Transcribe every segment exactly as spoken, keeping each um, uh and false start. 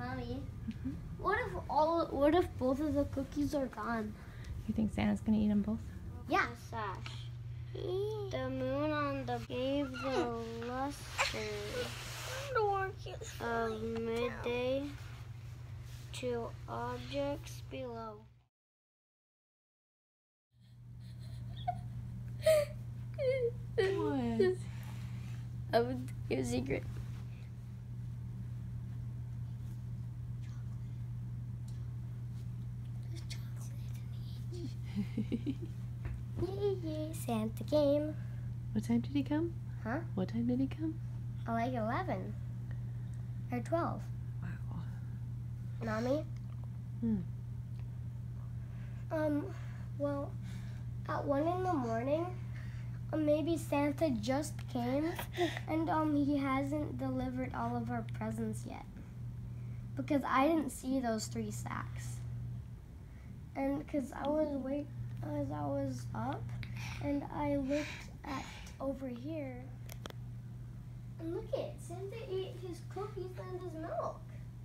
Mommy, mm-hmm. what if all? What if both of the cookies are gone? You think Santa's gonna eat them both? Yeah. Sash. The moon on the gave the luster of midday to objects below. What? I would give a secret. Yay, yay, Santa came. What time did he come? Huh? What time did he come? I like eleven. Or twelve. Wow. Mommy? Hmm. Um, well, at one in the morning, uh, maybe Santa just came and um he hasn't delivered all of our presents yet. Because I didn't see those three sacks. And because I was wait as I was up and I looked at over here. And look it, Santa ate his cookies and his milk.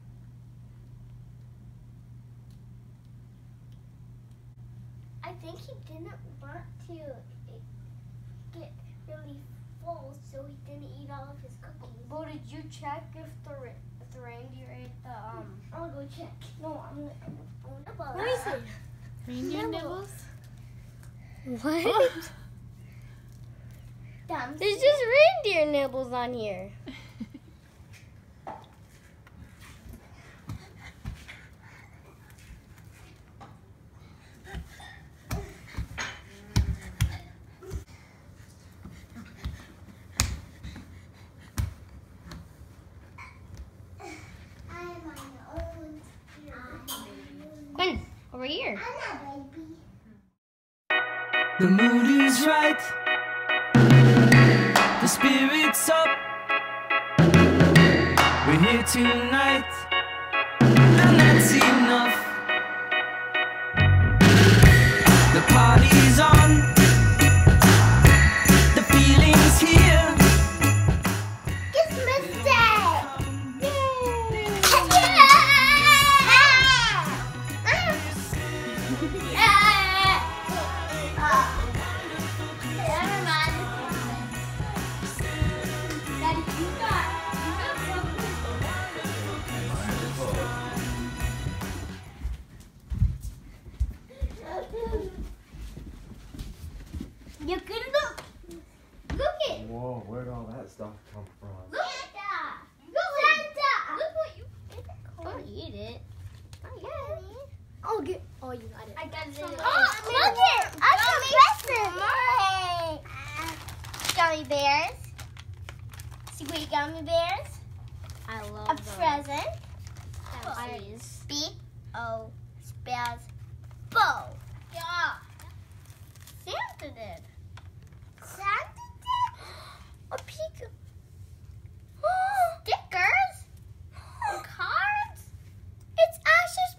I think he didn't want to get really full, so he didn't eat all of his cookies. Well, did you check if the if the reindeer ate the um? I'll go check. No, I'm gonna. I'm gonna Let me see. Reindeer nibbles? What? There's just reindeer nibbles on here. Quinn, over here. The mood is right, the spirit's up. We're here tonight, and that's enough. The party's on, the feeling's here. Christmas Day! You can look. Look it. Whoa, where'd all that stuff come from? Look at that. Look, Santa. Look what you. Don't eat it. Don't eat it. Oh, get. Oh, you got it. I got it. Oh, look it. I got presents. Gummy bears. Sweet gummy bears. I love a those. Present. Please. B O spells bow. Yeah. Santa did. Santa did? A Pikachu. Stickers? Cards? It's Ash's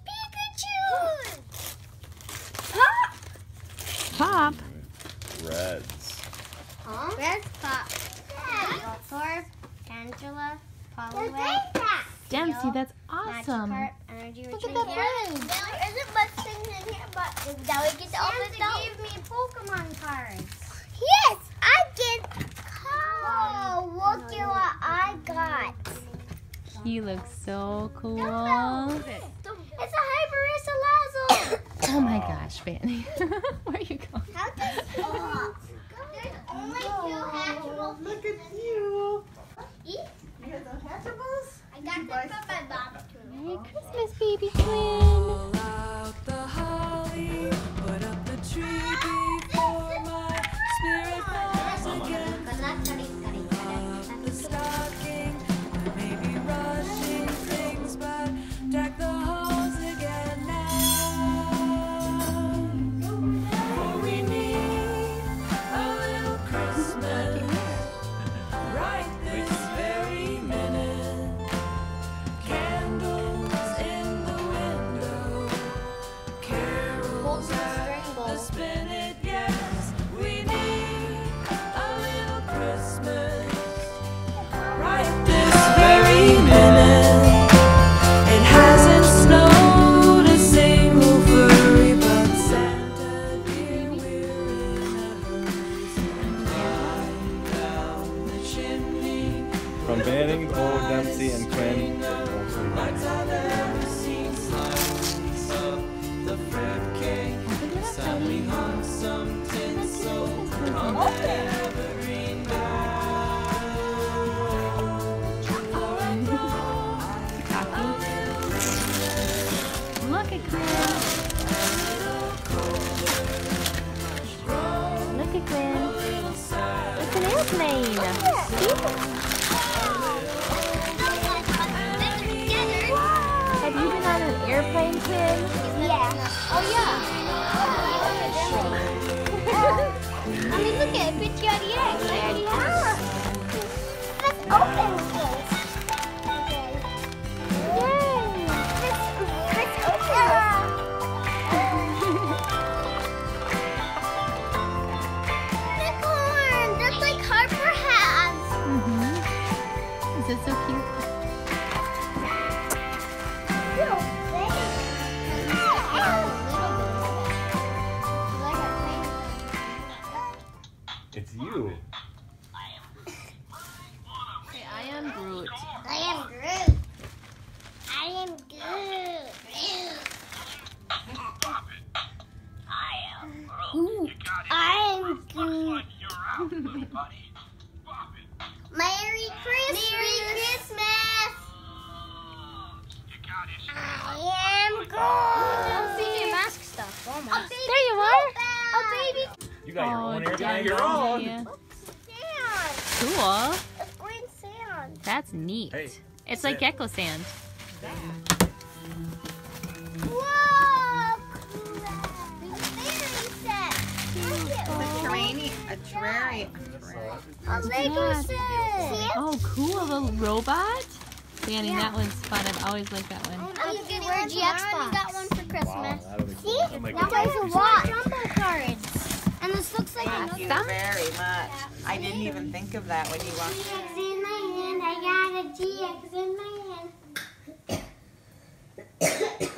Pikachu! Pop! Pop? Reds. Huh? Where's Pop? Thor, Angela, Poliwag, Dempsey, that's awesome. Magikarp, Energy Look at Retriever. that fridge. There isn't much things in here, but now we get to open it. Santa gave me Pokemon cards. Yes, I get. Oh, look at what I got. He looks so cool. It's a Hyperissalazzle. Oh my gosh, Fanny. Where are you going? How does it off? There's only two hatchables. Look at you. Eat? You got some hatchables? I got them from my mom too. Merry Christmas, baby twin. Pull out the holly, put up the tree before my spirit falls again. Up the stocking, maybe rushing things, but deck the halls again now. For we need a little Christmas right this very minute. Candles in the window, carols at the spinet. Yes, we need a little Christmas right this very minute. It Banning, Bo, Dempsey, and Quinn are mostly Lights mine. I've never seen, slices of the fruitcake. Sell me home some tinsel on every night. Look at Quinn. Look at Quinn. It's an airplane. Have you been on an airplane, Quinn? Yeah. Oh yeah. I mean, look at it. Patriotic eggs. I already have. Let's open this. Yay! Let's, let's open this. Unicorn! That's like Harper has. Mm-hmm. Is it so cute? It's you. Okay, I am Groot. I am Groot. I am Groot. Ooh, I am Groot. Merry Christmas. Merry Christmas. I am Groot. C J Mask stuff. Oh my. There you are. A baby. You got your Oh, own airplane, your own. Dempsey. Sand. Cool. It's green sand. That's neat. Hey, It's like sit. gecko sand. Whoa! Very set. Look at A terrain, a terrarium. A Lego set. Oh, cool. The robot? Danny, that one's fun. I've always liked that one. I'm getting where G X box. got one for Christmas. Wow, that'll be cool. See? That'll make That it was a easy. lot. Jumbo cards. And this looks like Thank you another. very much. I didn't even think of that when you walked. G X in my hand. I got a G X in my hand.